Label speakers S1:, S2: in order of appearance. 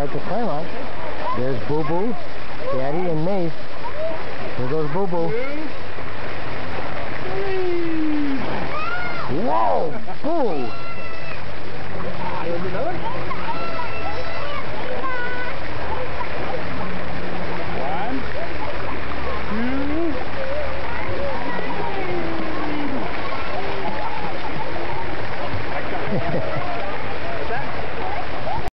S1: ride to Claremont. There's Boo Boo, Daddy, and Mace. Here goes Boo Boo. Whoa! Boo!